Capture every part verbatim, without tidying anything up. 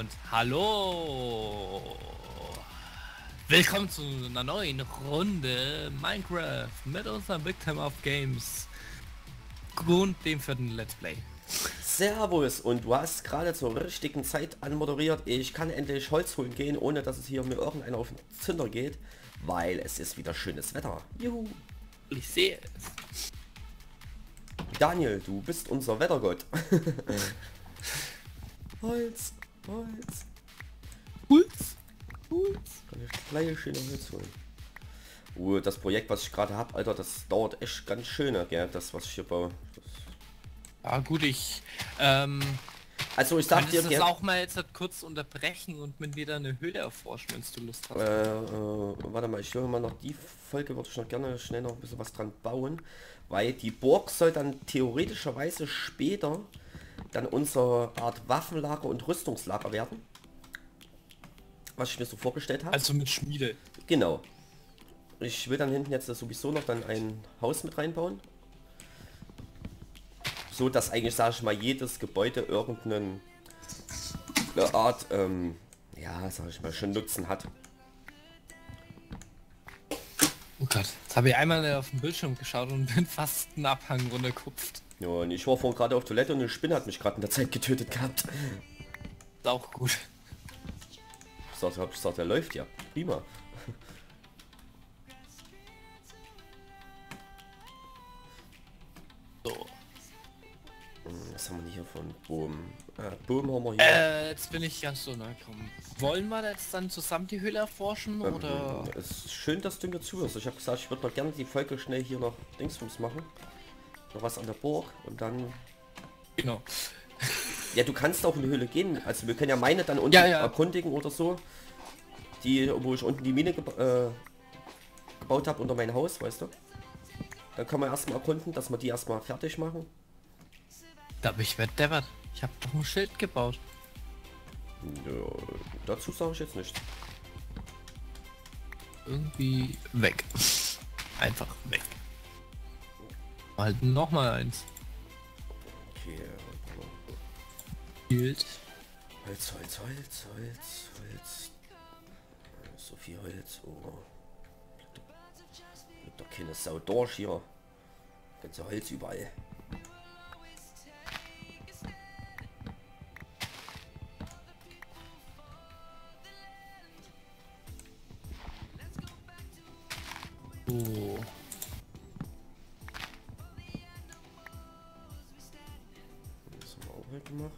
Und hallo! Willkommen zu einer neuen Runde Minecraft mit unserem Big Time of Games und dem vierten Let's Play. Servus, und du hast gerade zur richtigen Zeit anmoderiert. Ich kann endlich Holz holen gehen, ohne dass es hier mir irgendeiner auf den Zünder geht, weil es ist wieder schönes Wetter. Juhu. Ich sehe es. Daniel, du bist unser Wettergott. Holz, Holz. Holz, Holz. Kann ich gleich schöne Holz holen. Uh, das Projekt, was ich gerade habe, Alter, das dauert echt ganz schön, gell? Das, was ich hier baue. Das Ja gut, ich ähm, also ich sag dir, das auch mal jetzt halt kurz unterbrechen und mit wieder eine Höhle erforschen, wenn du Lust hast. Äh, äh, warte mal, ich höre mal noch die Folge, würde ich noch gerne schnell noch ein bisschen was dran bauen, weil die Burg soll dann theoretischerweise später dann unsere Art Waffenlager und Rüstungslager werden, was ich mir so vorgestellt habe. Also mit Schmiede. Genau. Ich will dann hinten jetzt sowieso noch dann ein Haus mit reinbauen, so dass eigentlich, sage ich mal, jedes Gebäude irgendeine Art, ähm, ja, sag ich mal, schon Nutzen hat. Oh Gott, jetzt habe ich einmal auf den Bildschirm geschaut und bin fast einen Abhang runtergekupft. Ja, und ich war vorhin gerade auf Toilette und eine Spinne hat mich gerade in der Zeit getötet gehabt. Ist auch gut. Ich sagte, hab ich gesagt, der läuft ja. Prima. So. Was haben wir hier von Boom? Äh, Boom haben wir hier. Äh, jetzt bin ich ganz so neu gekommen. Wollen wir jetzt dann zusammen die Höhle erforschen, Ähm, oder? Es ist schön, dass du mir zuhörst. Ich habe gesagt, ich würde mal gerne die Folge schnell hier noch Dingsbums machen. Noch was an der Burg und dann... Genau. Ja, du kannst auch in die Höhle gehen. Also wir können ja meine dann unten Ja, ja. erkundigen oder so. Die, wo ich unten die Mine geba äh, gebaut habe unter mein Haus, weißt du. Dann kann man erstmal erkunden, dass wir die erstmal fertig machen. Da bin ich wegdeppert. Ich habe doch ein Schild gebaut. Ja, dazu sage ich jetzt nicht. Irgendwie weg. Einfach weg. Halt noch mal eins. Okay. Schild. Holz, Holz, Holz, Holz, Holz. So viel Holz. Oh. Bleibt doch keine Sau durch hier. Ganze Holz überall. Oh. Das haben wir auch halt gemacht.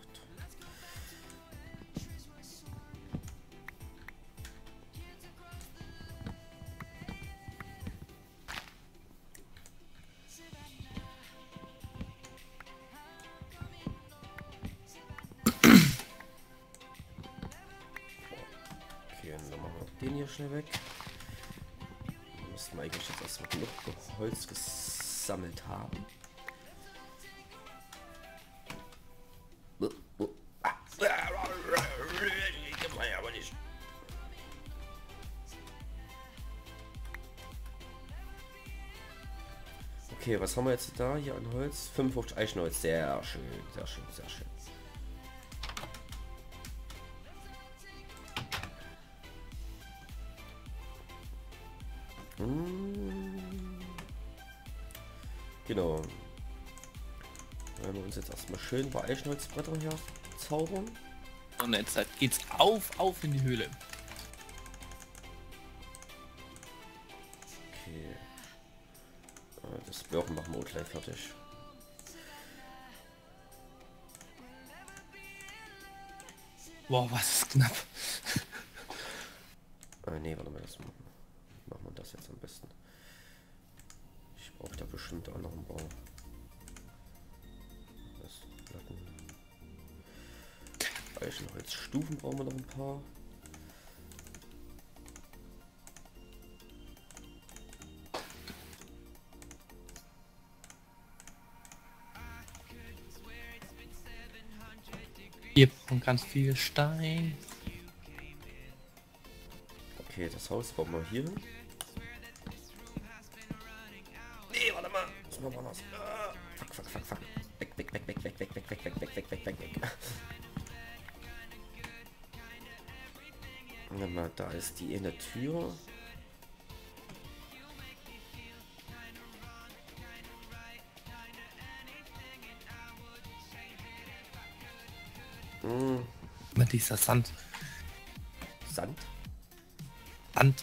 Okay, und dann machen wir den hier schnell weg. Wir müssten eigentlich jetzt erstmal genug Holz gesammelt haben. Aber nicht. Okay, was haben wir jetzt da hier an Holz? fünfundfünfzig Eichenholz. Sehr schön, sehr schön, sehr schön. Hm. Genau. Wenn wir uns jetzt erstmal schön bei Eichenholzbrettern hier zaubern. Und jetzt halt geht's auf, auf in die Höhle. Okay. Äh, Das Birken machen wir auch gleich fertig. Wow, was ist knapp. Äh, nee, warte mal, das machen wir. Machen wir das jetzt am besten. Ich brauche da bestimmt auch noch einen Bau. Das Platten. Eichenholzstufen brauchen wir noch ein paar. Hier und ganz viel Stein. Okay, das Haus bauen wir hier hin. Nee, warte mal. Das machen wir anders. Ah, fuck, fuck, fuck, fuck. Weg, weg, weg, weg, weg, weg, weg, weg, weg, weg, weg, weg, weg, weg. Warte mal, da ist die eine Tür. Hm, Mit dieser Sand. Sand? Sand.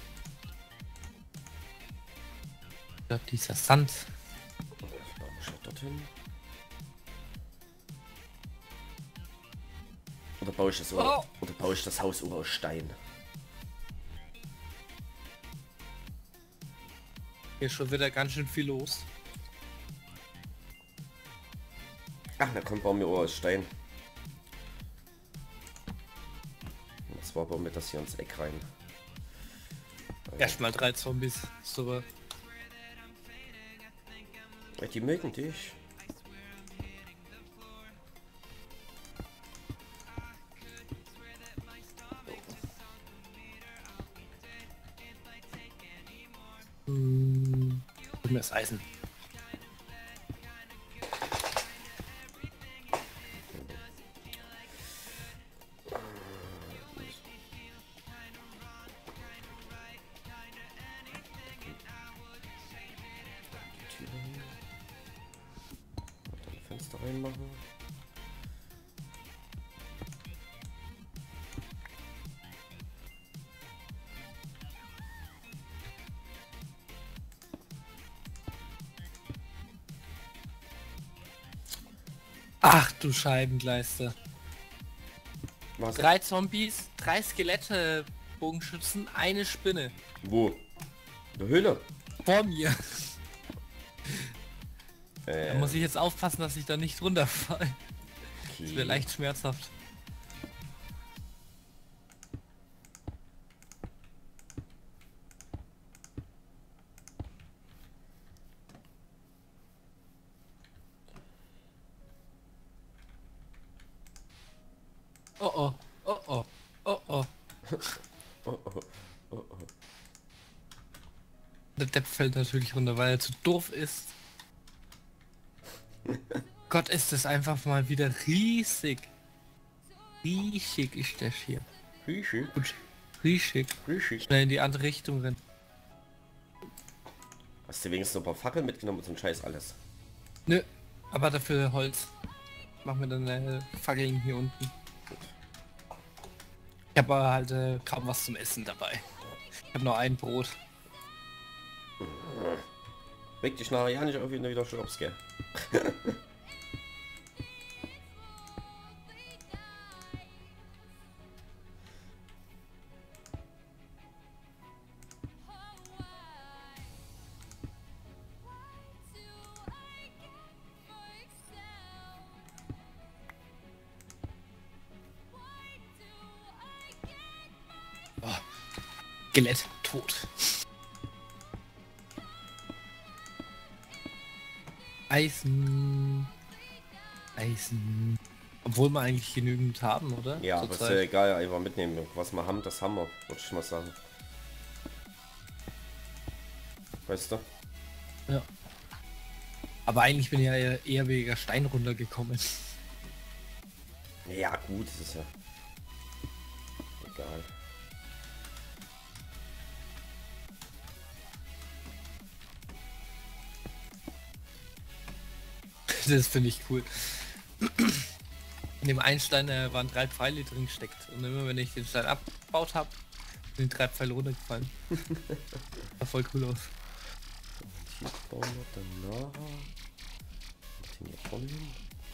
Ja, dieser Sand. Da muss ich dorthin. Oder baue ich das, Oh. oder baue ich das Haus aus Stein? Hier ist schon wieder ganz schön viel los. Ach, na komm, bauen wir aus Stein. Und zwar bauen wir das hier ins Eck rein. Erstmal drei Zombies. Super. Ja, die mögen dich. Hm. Und mir ist Eisen. Die Tür hin. Und dann Fenster reinmachen. Ach du Scheibengleister. Was? Drei Zombies, drei Skelette, Bogenschützen, eine Spinne. Wo? In der Höhle? Vor mir. Da Äh, muss ich jetzt aufpassen, dass ich da nicht runterfalle. Das wäre okay. leicht schmerzhaft. Oh oh, oh oh, oh oh. Oh, oh, oh, oh. Der Depp fällt natürlich runter, weil er zu doof ist. Gott, ist das einfach mal wieder riesig. Riesig ist das hier. Riesig, Gut, riesig. riesig. Schnell in die andere Richtung rennen. Hast du wenigstens noch ein paar Fackeln mitgenommen und so ein Scheiß alles? Nö, aber dafür Holz. Machen wir dann äh, Fackeln hier unten. Ich habe aber halt äh, kaum was zum Essen dabei. Ich habe nur ein Brot. Reg dich nachher ja nicht auf, wenn du wieder schraubst, gell? Skelett tot. Eisen. Eisen. Obwohl wir eigentlich genügend haben, oder? Ja, aber ist ja egal, einfach mitnehmen. Was wir haben, das haben wir, würde ich mal sagen. Weißt du? Ja. Aber eigentlich bin ich ja eher, eher weniger Stein runtergekommen. Ja gut, das ist ja egal. Das finde ich cool. In dem einen Stein äh, waren drei Pfeile drin gesteckt. Und immer wenn ich den Stein abgebaut habe, sind drei Pfeile runtergefallen. Sah voll cool aus. Hier bauen wir dann nachher. Den hier vorne hin.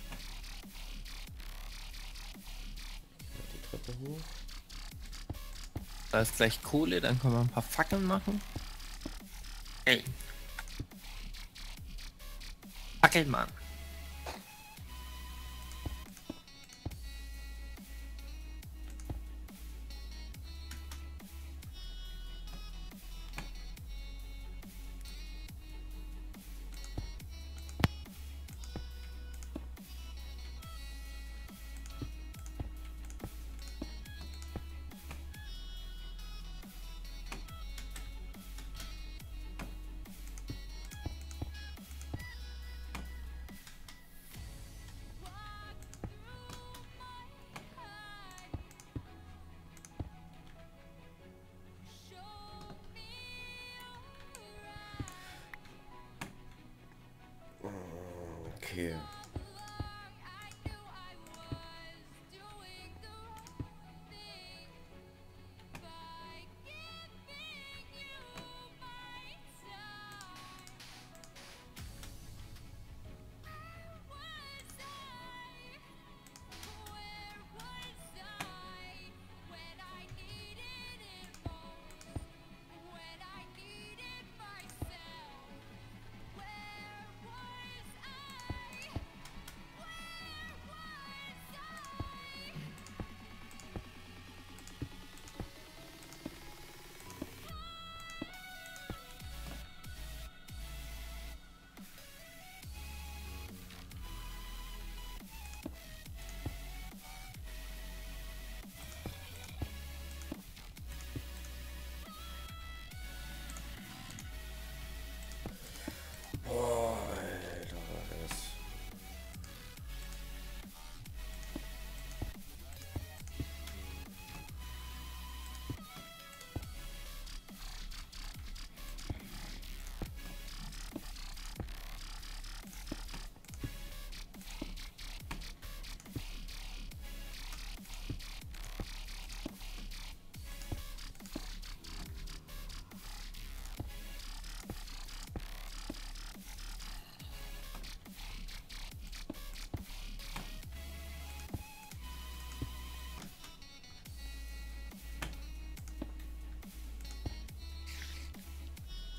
Die Treppe hoch. Da ist gleich Kohle, dann können wir ein paar Fackeln machen. Ey. Fackelmann.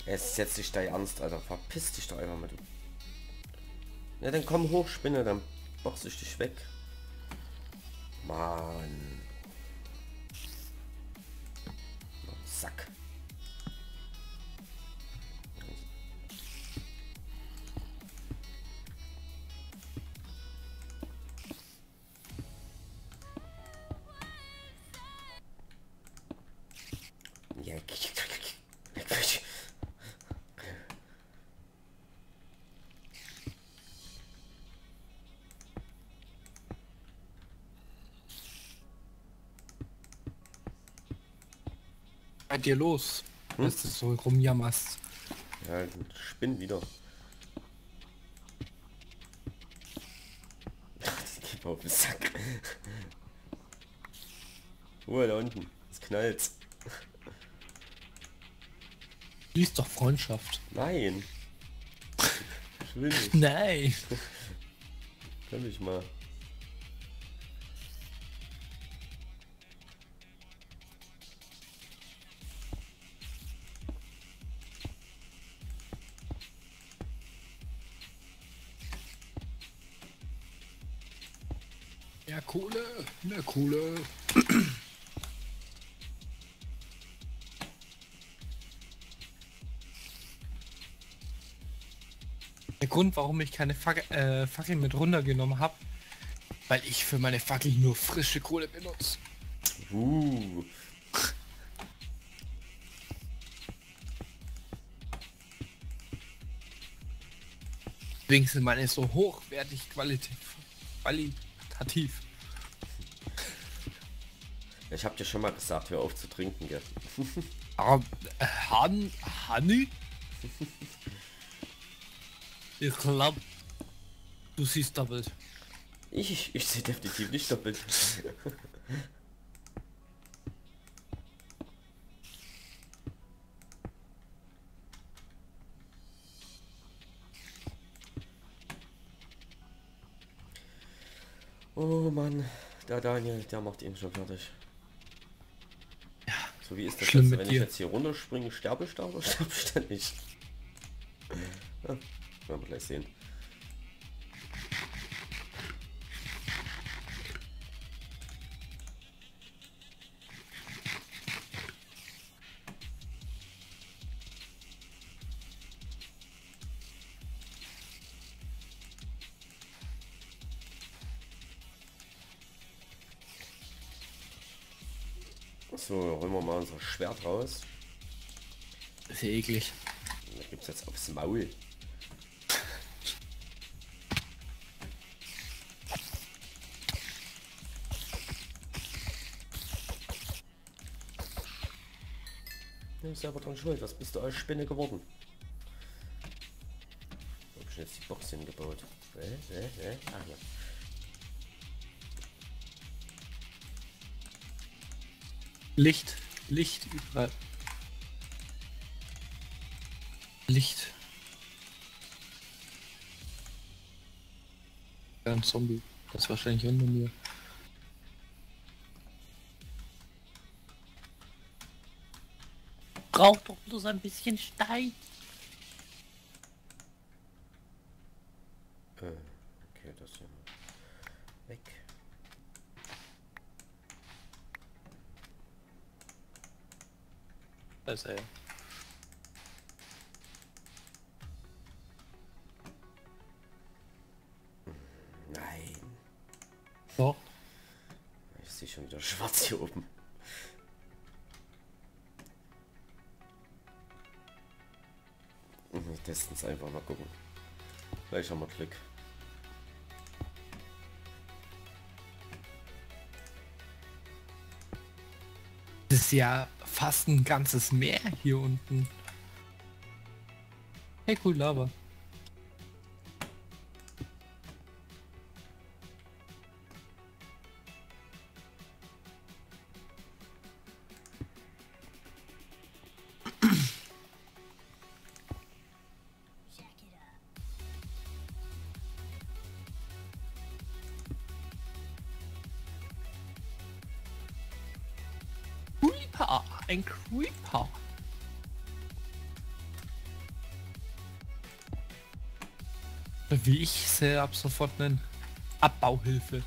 Es setzt dich da ernst, Alter. Verpiss dich doch einfach mal, du. Ja, dann komm hoch, Spinne, dann box ich dich weg. Mann. Sack. Ja. Bei dir los, Hm? dass du so rumjammerst. Ja, spinn wieder. Die geht mir auf den Sack. Ruhe da unten. Es knallt. Lies doch Freundschaft. Nein. Ich will nicht. Nein. Kann ich mal. Ja, Kohle, mehr Kohle. Der Grund, warum ich keine Fackel, äh, Fackel mit runtergenommen habe, weil ich für meine Fackel nur frische Kohle benutze. Uh. Deswegen sind meine so hochwertig qualitativ. qualitativ. Ich hab dir schon mal gesagt, hör auf zu trinken, gell? Aber äh, Han, Hanni? Ich glaub, du siehst doppelt. Ich, ich, ich sehe definitiv nicht doppelt. Oh Mann, der Daniel, der macht ihn schon fertig. Ja, so wie ist das schlimm jetzt? mit Wenn dir. ich jetzt hier runterspringe, sterbe ich da oder sterbe ich da nicht? Ja, werden wir gleich sehen. So, holen wir mal unser Schwert raus. Ist ja eklig. Da gibt es jetzt aufs Maul. Ja, ist selber dran schuld. Was bist du als Spinne geworden? Wo hab ich jetzt die Box hingebaut? Äh, äh, äh. Ah, ja. Licht, Licht überall. Licht. Ja, ein Zombie. Das ist wahrscheinlich unter mir. Braucht doch bloß ein bisschen Stein. Äh, okay, das hier mal weg. Da ist er ja. Nein. Doch. Ich sehe schon wieder schwarz hier oben. Wir testen es einfach mal gucken. Vielleicht haben wir Glück. Das ist ja fast ein ganzes Meer hier unten. Hey, cool, Lava. Creeper, ein Creeper. Wie ich sie ab sofort nennen. Abbauhilfe.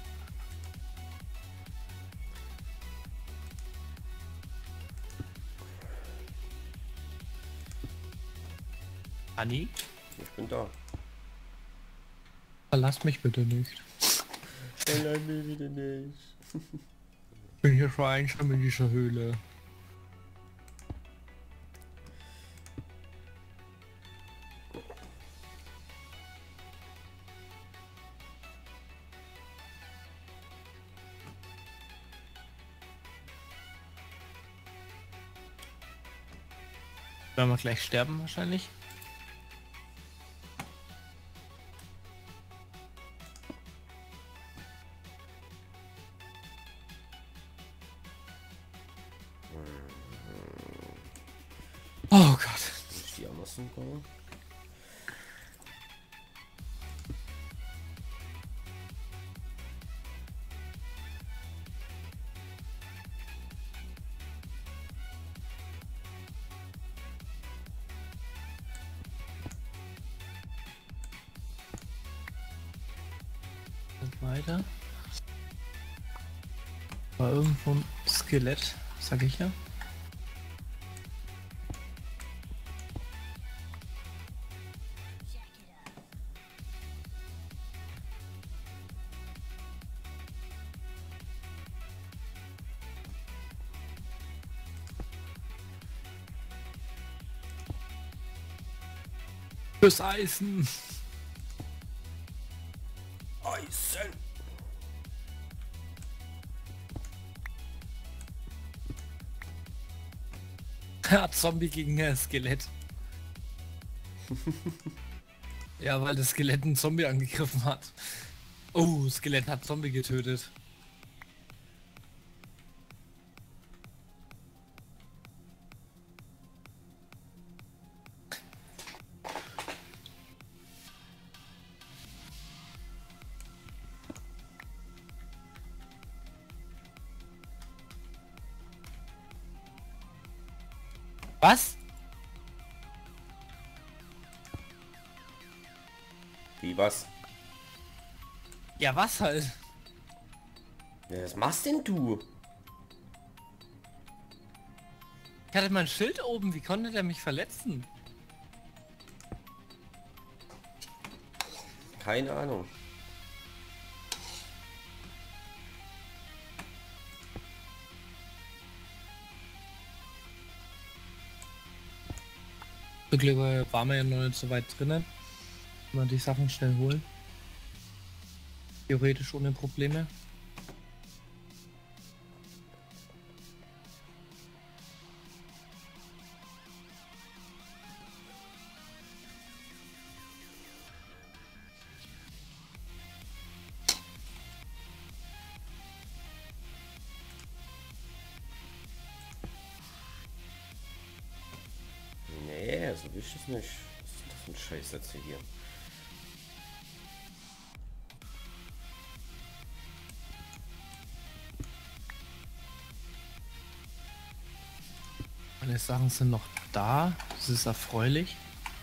Anni? Ich bin da. Verlass mich bitte nicht. Verlass mich bitte nicht. Ich bin hier schon einsam in dieser Höhle. Werden wir gleich sterben wahrscheinlich. Oh Gott. Ist die Amazon kommen? Weiter. War irgendwo ein Skelett, sag ich ja. Fürs Eisen. Eisen. Ja, Zombie gegen ein Skelett. Ja, weil das Skelett einen Zombie angegriffen hat. Oh, Skelett hat Zombie getötet. Was? Wie was? Ja, was halt? Ja, was machst denn du? Ich hatte mein Schild oben, wie konnte der mich verletzen? Keine Ahnung. Zum Glück waren wir ja noch nicht so weit drinnen. Kann man die Sachen schnell holen. Theoretisch ohne Probleme. Nee, so will ich das nicht. Was ist das für ein Scheißsätze hier? Alle Sachen sind noch da. Das ist erfreulich.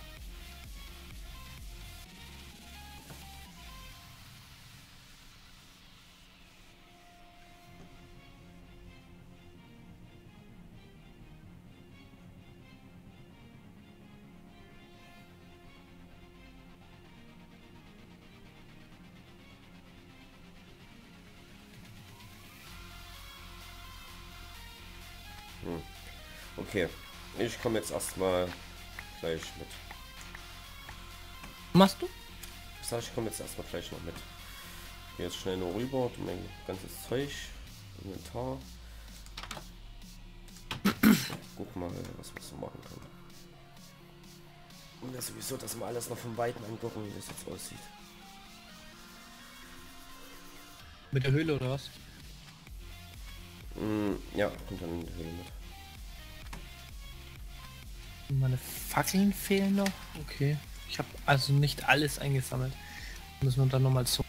Hm. Okay, ich komme jetzt erstmal gleich mit. Machst du? Ich sag, ich komme jetzt erstmal gleich noch mit. Geh jetzt schnell nur rüber, tu mein ganzes Zeug, Inventar. Guck mal, was wir so machen können. Und das sowieso, dass wir alles noch vom Weiten angucken, wie das jetzt aussieht. Mit der Höhle oder was? Mm, ja, kommt dann in die Höhle mit. Meine Fackeln fehlen noch. Okay. Ich habe also nicht alles eingesammelt. Müssen wir dann nochmal zurück.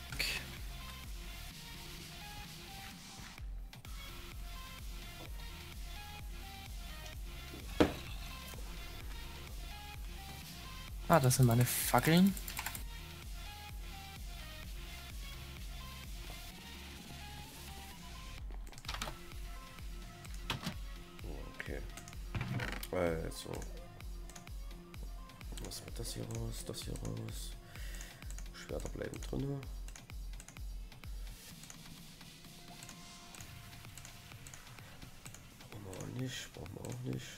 Ah, das sind meine Fackeln. Also. Was wird das hier raus? Das hier raus. Schwerter bleiben drin. Brauchen wir auch nicht. Brauchen wir auch nicht.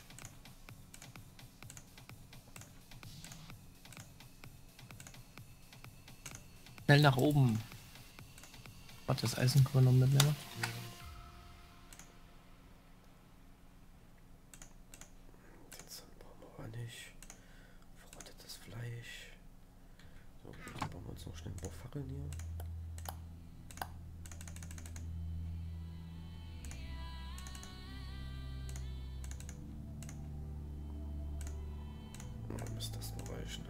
Schnell nach oben. Warte, das Eisen können wir noch mitnehmen. Das brauchen wir auch nicht. Verrottetes Fleisch. So, gut, dann brauchen wir uns noch schnell ein paar Fackeln hier. Dann müsste das noch reichen.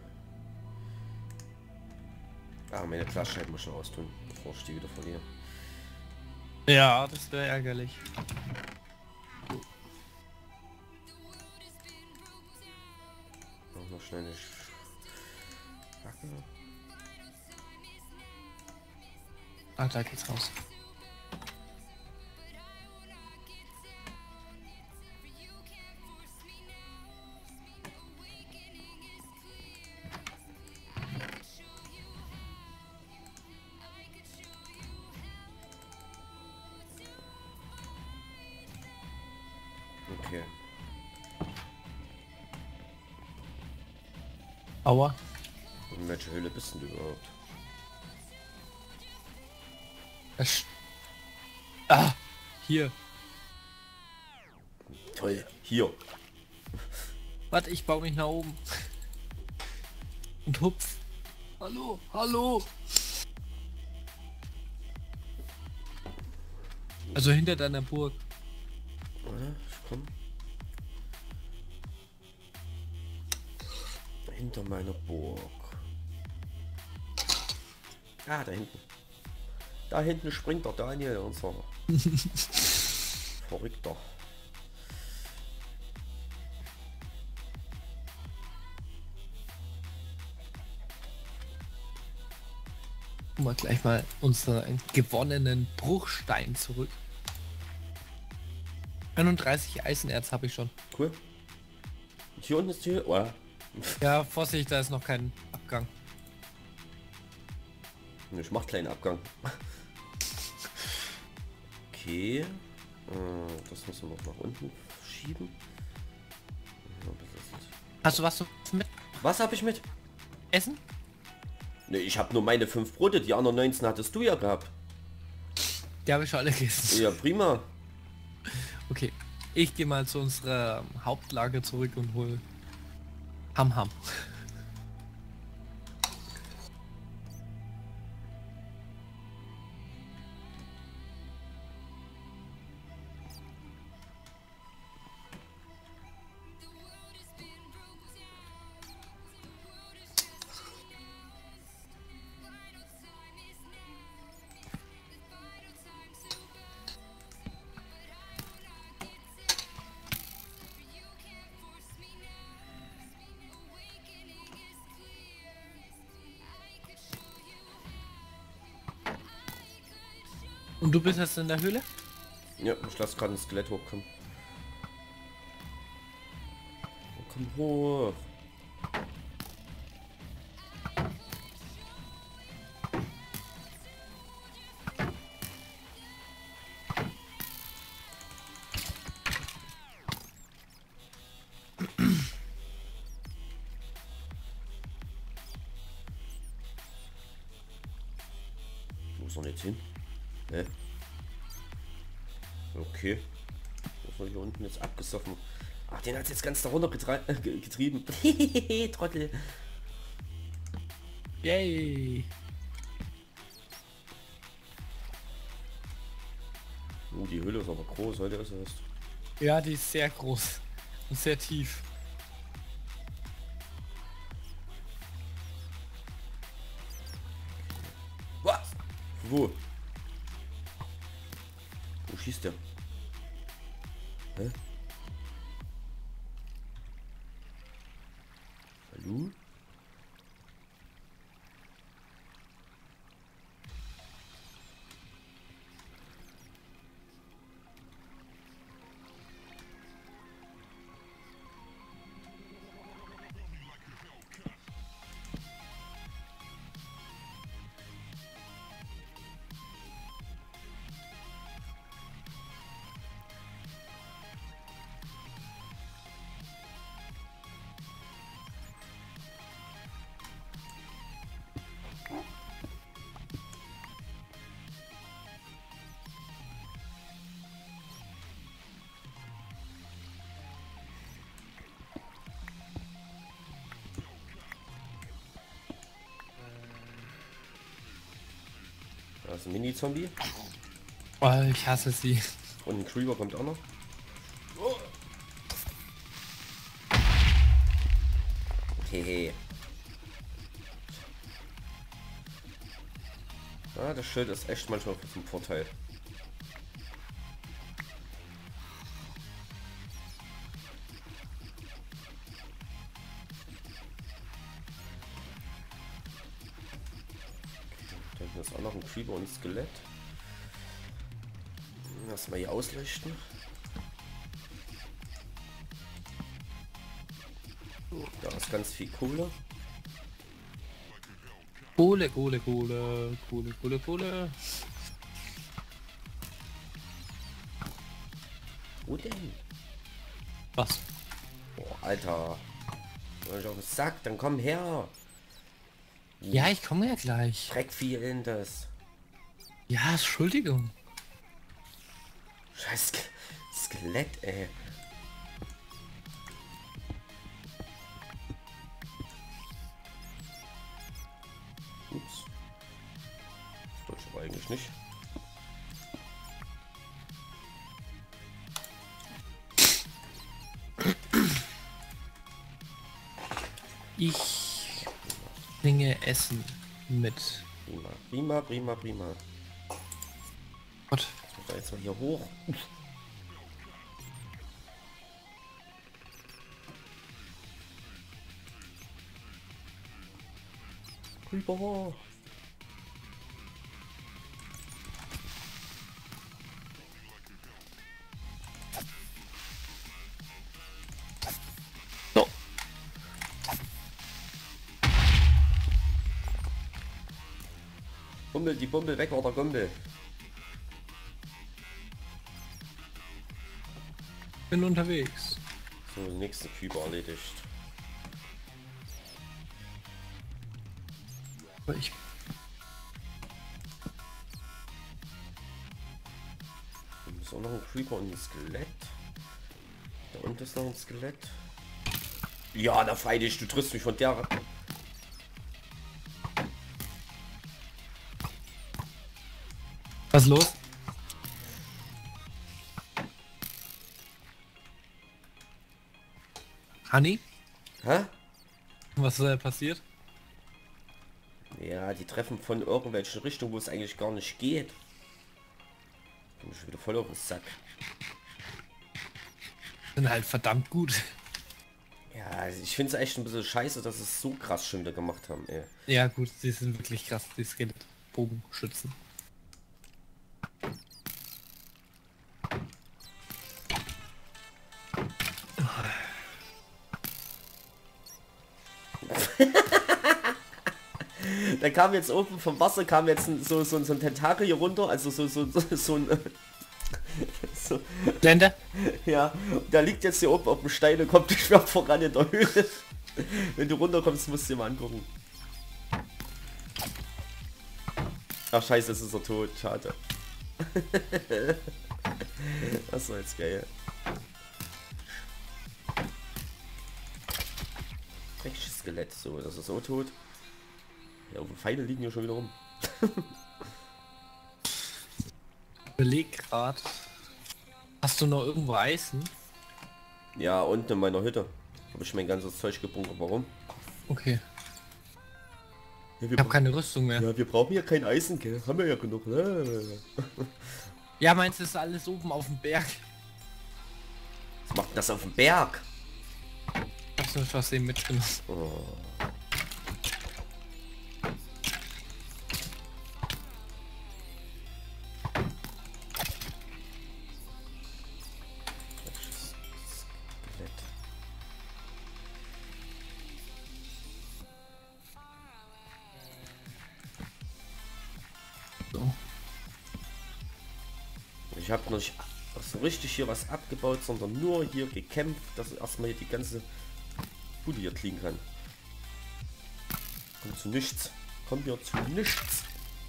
Ah, meine Glasscheiben muss ich noch austun, bevor ich die wieder verliere. Ja, das wäre ärgerlich. Noch mal schnell eine Fackel. Ah, da geht's raus. Okay. Aua. In welche Höhle bist denn du überhaupt? Es ah, hier. Toll, hier. Warte, ich baue mich nach oben. Und hupf. Hallo, hallo. Also hinter deiner Burg. Warte, ich komm. Hinter meiner Burg. Ah, da hinten. Da hinten springt der Daniel, unser Verrückter. Guck mal gleich mal unseren gewonnenen Bruchstein zurück. einunddreißig Eisenerz habe ich schon. Cool. Und hier unten ist die Höhle. Oh. Ja, Vorsicht, da ist noch kein Abgang. Ich mach kleinen Abgang. Okay. Äh, das müssen wir noch nach unten schieben. Hast du was mit Was habe ich mit? Essen? Ne, ich habe nur meine fünf Brote, die anderen neunzehn hattest du ja gehabt. Die habe ich schon alle gegessen. Ja, prima. Okay, ich gehe mal zu unserer Hauptlage zurück und hol Ham Ham. Und du bist jetzt in der Höhle? Ja, ich lasse gerade ein Skelett hochkommen. Komm hoch. Wo ist er jetzt hin? Ne? Okay. Das war hier unten jetzt abgesoffen. Ach, den hat jetzt ganz da runter äh, getrieben. Trottel. Yay! Oh, die Höhle ist aber groß, heute ist es. Ja, die ist sehr groß und sehr tief. Was? Wo? Wo schießt der? Hä? Hallo? ist ein Mini-Zombie. Oh, ich hasse sie. Und ein Creeper kommt auch noch. Oh. Hehe. Ja, das Schild ist echt manchmal zum Vorteil. Da hinten ist auch noch ein Creeper und ein Skelett. Erstmal hier ausleuchten. Da ist ganz viel Kohle. Kohle, Kohle, Kohle, Kohle, Kohle, Kohle. Wo denn? Was? Boah, Alter. Wenn ich auf den Sack, dann komm her. Ja, ich komme ja gleich. Dreckvieh in das. Ja, Entschuldigung. Scheiß Ske Skelett, ey. Ups. Das tue ich aber eigentlich nicht. Ich bringe Essen mit. Prima, prima, prima, prima. Gott. Jetzt muss er jetzt mal hier hoch. Creeper. So. Gumbel, die Bumbel weg, war der Gumbel. Bin unterwegs. So, nächste Creeper erledigt. Aber ich. Hier ist auch noch ein Creeper und ein Skelett. Da unten ist noch ein Skelett. Ja, da freilich, du triffst mich von der. Was ist los? Honey? Hä? Was ist da passiert? Ja, die treffen von irgendwelchen Richtungen, wo es eigentlich gar nicht geht. Bin ich schon wieder voll auf den Sack. Sind halt verdammt gut. Ja, also ich finde es echt ein bisschen scheiße, dass es so krass schon wieder gemacht haben, ey. Ja gut, sie sind wirklich krass, die Skelettbogenschützen. Da kam jetzt oben vom Wasser, kam jetzt ein, so, so, so ein Tentakel hier runter, also so, so, so, so ein... So, Blende? ja, da liegt jetzt hier oben auf dem Stein und kommt nicht mehr voran in der Höhle. Wenn du runterkommst, musst du dir mal angucken. Ach scheiße, jetzt ist er tot, schade. Das war jetzt geil. Dreckiges Skelett, so, das ist so tot. Ja, die Pfeile liegen hier schon wieder rum. Beleg grad. Hast du noch irgendwo Eisen? Ja, unten in meiner Hütte habe ich mein ganzes Zeug gebunkert. Warum? Okay. Ja, Ich habe keine Rüstung mehr. ja, wir brauchen hier kein Eisen, gell? Haben wir ja genug. Ja, meinst du, ist alles oben auf dem Berg? Was macht denn das auf dem Berg? Ich hab's nur versehen mitgenommen. Oh. So. Ich habe noch nicht so richtig hier was abgebaut, sondern nur hier gekämpft, dass erstmal hier die ganze Bude hier clean kann. Kommt zu nichts. Kommt hier zu nichts.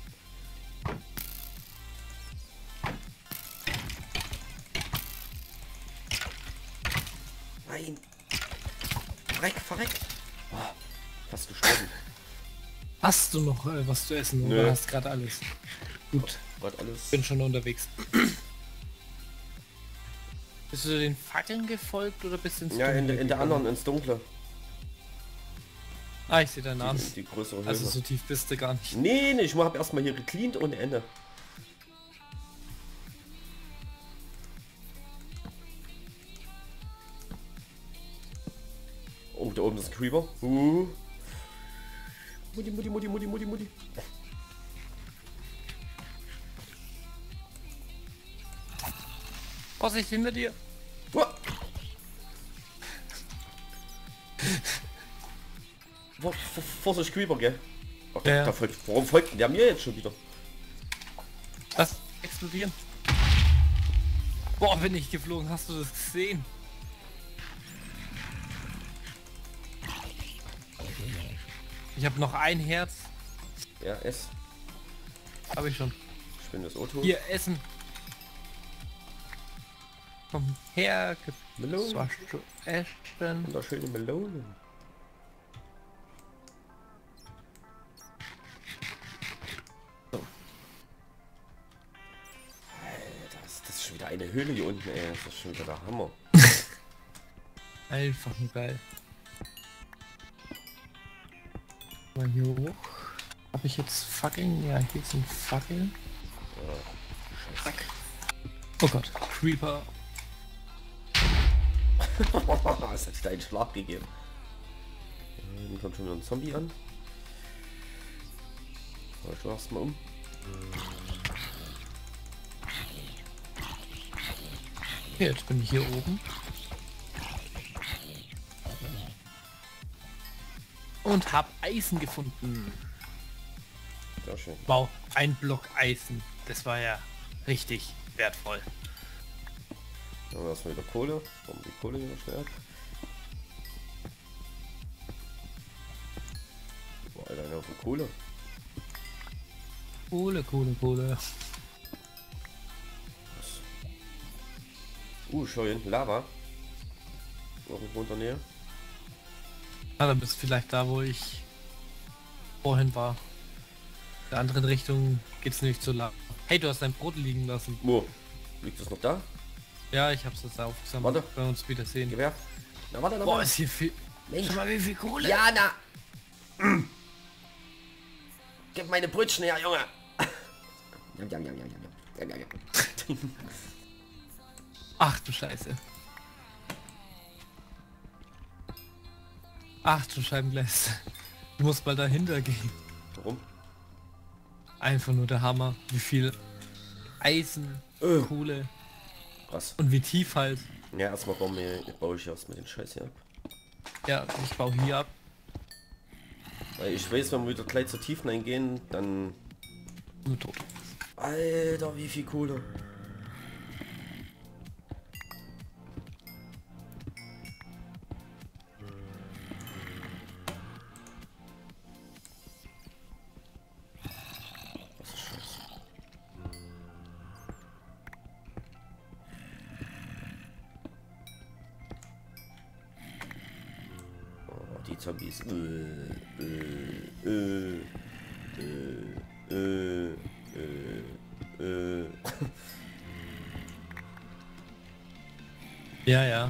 Nein. Verreck, verreck. Oh, fast gestorben. Hast du noch äh, was zu essen Nö. oder hast gerade alles? Gut, Gott, alles. bin schon unterwegs. Bist du den Fackeln gefolgt oder bist du ins Ja, in, Dunkle in der gegangen? anderen ins Dunkle. Ah, ich sehe deinen Namen. Die, die größere Höhle. Also so tief bist du gar nicht. Nee, nee, ich habe erstmal hier gecleant ohne Ende. Oh, da oben ist ein Creeper. Uh. Mutti, Mutti, Mutti, Mutti, Mutti, Mutti. Vorsicht hinter dir. Uh. Vor- vor- Vorsicht, Creeper, gell? Ach, Ja, ja. da folgt, warum folgt denn der mir jetzt schon wieder? Was? Explodieren. Boah, bin ich geflogen. Hast du das gesehen? Ich habe noch ein Herz. Ja, S. Habe ich schon. Ich bin das Auto. Hier, Essen. Komm her. Melonen. Was zu essen. Wunderschöne Melonen. Alter, das das ist schon wieder eine Höhle hier unten, ey. Das ist schon wieder der Hammer. Einfach nur geil. Mal hier hoch. Habe ich jetzt Fackeln? Ja, hier sind Fackeln. Zack. Oh Gott, Creeper. Es hat einen Schlag gegeben. Dann kommt schon wieder ein Zombie an. Ich schau erst mal um. Okay, jetzt bin ich hier oben. Und hab Eisen gefunden. Sehr schön. Wow, ein Block Eisen. Das war ja richtig wertvoll. Dann haben wir erstmal wieder Kohle. Warum die Kohle wieder schnell ab? Boah, Alter, eine Haufen Kohle. Kohle, Kohle, Kohle. Was? Uh, schau hier hinten Lava. Irgendwo in der Nähe. Ah, dann bist du vielleicht da, wo ich vorhin war. In der anderen Richtung geht's nicht so lang. Hey, du hast dein Brot liegen lassen. Wo? Liegt das noch da? Ja, ich hab's jetzt aufgesammelt. Warte. Bei uns wiedersehen. Gewehr? Na, warte, na, Boah, warte. ist hier viel. Mensch. Schau mal, wie viel Kohle. Ja, na. Mm. Gib meine Brötchen her, Junge. Jam, jam, jam, jam, jam, jam, jam, jam. Ach du Scheiße. Ach du Scheibenglas. Du musst mal dahinter gehen. Warum? Einfach nur der Hammer. Wie viel Eisen, Äh. Kohle Krass. und wie tief halt. Ja, erstmal baue, mir, baue ich erstmal den Scheiß hier ab. Ja, ich baue hier ab. Weil ich weiß, wenn wir wieder gleich zu tief reingehen, dann... Nur tot. Alter, wie viel Kohle. Was ist Scheiße? Oh, die Zombies. Äh, äh, äh, äh, äh, äh, äh. Ja, ja.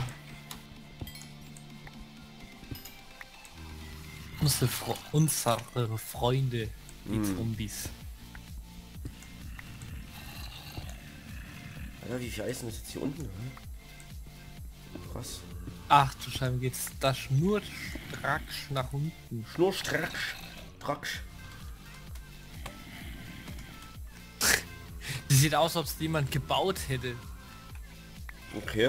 Unsere, Fro unsere Freunde, die Mm. Zombies. Alter, wie viel Eisen ist jetzt hier unten? Hm? Krass. Ach du Scheibe, geht's da schnurstracks nach unten. Schnurstracks. Tracks. Die sieht aus, als ob es jemand gebaut hätte. Okay.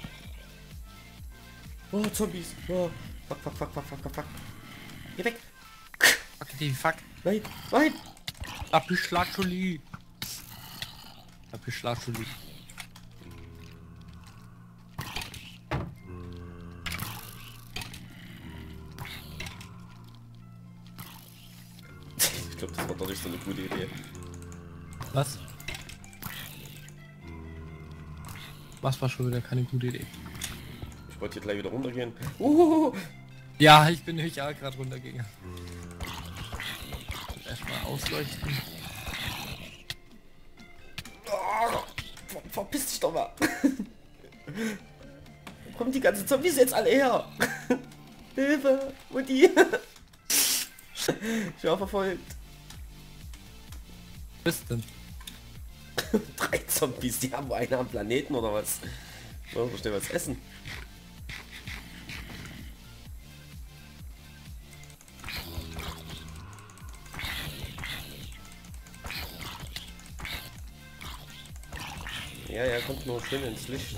Oh, Zombies. Oh. Fuck, fuck, fuck, fuck, fuck, fuck, fuck. Geh weg. Fuck die fuck. Nein, nein. Apischlatschuli. Apischlatschuli. Ich glaube, das war doch nicht so eine gute Idee. Was? Was war schon wieder keine gute Idee? Ich wollte hier gleich wieder runtergehen. Uh, Ja, ich bin nämlich auch gerade runtergegangen. Erstmal ausleuchten. Verpiss dich doch mal. Wo kommen die ganzen Zombies jetzt alle her? Hilfe, Mutti. Ich war verfolgt. Bist denn? Drei Zombies, die haben einen am Planeten oder was? Wollen wir schnell was essen? Ja, ja, kommt nur schön ins Licht.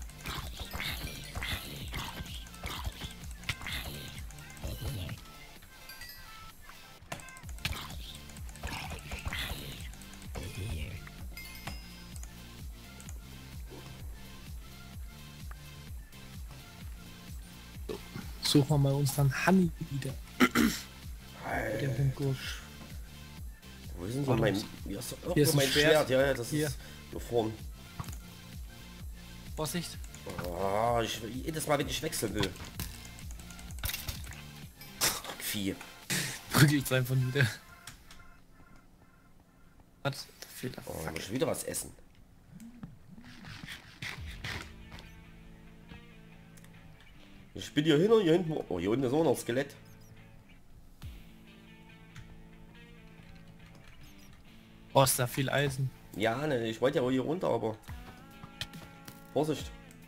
Suchen wir mal uns dann Honey wieder. Hey. Den Punkt. Wo ist denn so mein... Hier ist, doch Hier ist ein mein Schwert. Schwert. Ja, ja, das Hier. ist hier vorn. Vorsicht. Oh, ich, jedes Mal, wenn ich wechseln will. Vieh. Prügelt einfach wieder. Was? Fehler. Oh, ich muss wieder was essen. Ich bin hier hin und hier hinten. Oh, hier unten ist auch noch ein Skelett. Oh, ist da viel Eisen. Ja, ne, ich wollte ja auch hier runter, aber... Vorsicht.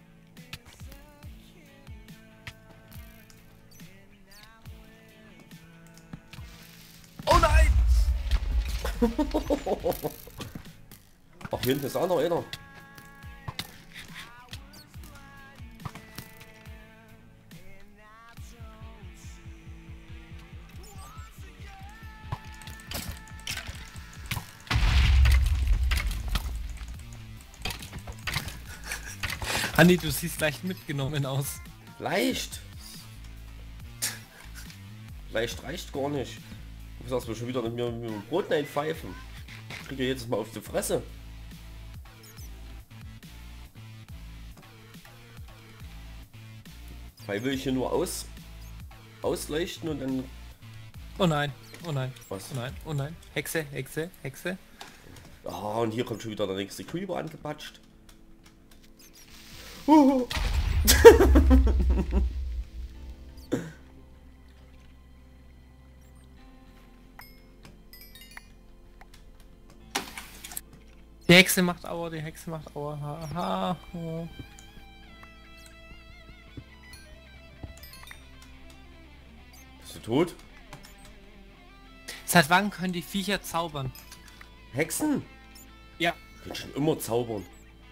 Oh nein! Ach, hier hinten ist auch noch einer. Hanni, du siehst leicht mitgenommen aus. Leicht. Leicht reicht gar nicht. Du sagst mir schon wieder mit mir mit dem Brot einpfeifen. Ich kriege jetzt mal auf die Fresse. Weil will ich hier nur aus ausleuchten und dann... Oh nein, oh nein, Was? oh nein, oh nein. Hexe, Hexe, Hexe. Ah, und hier kommt schon wieder der nächste Creeper angepatscht. Uh. Die Hexe macht Aua, die Hexe macht Aua. Ha, ha, ha. Bist du tot? Seit wann können die Viecher zaubern? Hexen? Ja. Können schon immer zaubern.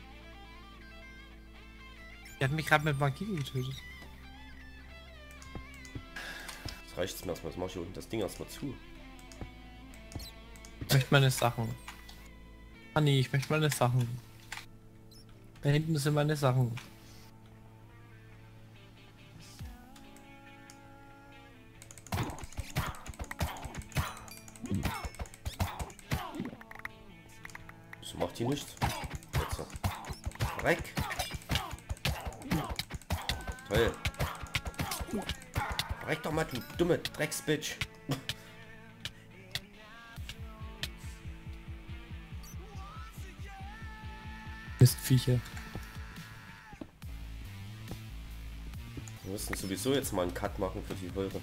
Die hat mich gerade mit Magie getötet. Das reicht mir erstmal. Das mache ich unten das Ding erstmal zu. Ich möchte meine Sachen. Ah nee, ich möchte meine Sachen. Da hinten sind meine Sachen. So macht die nichts. Jetzt so. Dreck. Toll. Reck doch mal, du dumme Drecksbitch. Mistviecher. Wir müssen sowieso jetzt mal einen Cut machen für die Folge.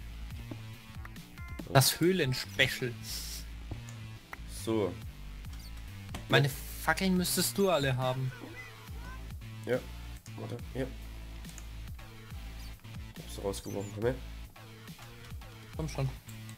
Das Höhlenspecial. So. Meine Fackeln müsstest du alle haben. Ja. Warte. Ja. Hab's so rausgeworfen. Komm her. Komm schon.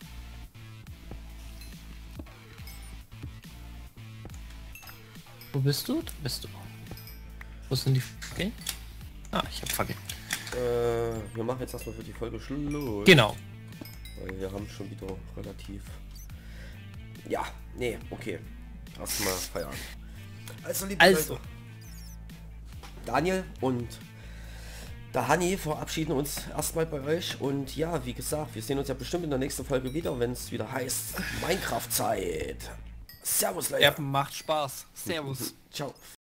Wo bist du? Da bist du. Wo sind die Fackeln? Ah, ich hab Fackeln. Äh, wir machen jetzt erstmal für die Folge Schluss. Genau. Weil wir haben schon wieder relativ... Ja, nee, okay. Erstmal Feierabend. Also, liebe Also. Leute, Daniel und der Hanni verabschieden uns erstmal bei euch. Und ja, wie gesagt, wir sehen uns ja bestimmt in der nächsten Folge wieder, wenn es wieder heißt Minecraft-Zeit. Servus, Leute. Erben macht Spaß. Servus. Ciao.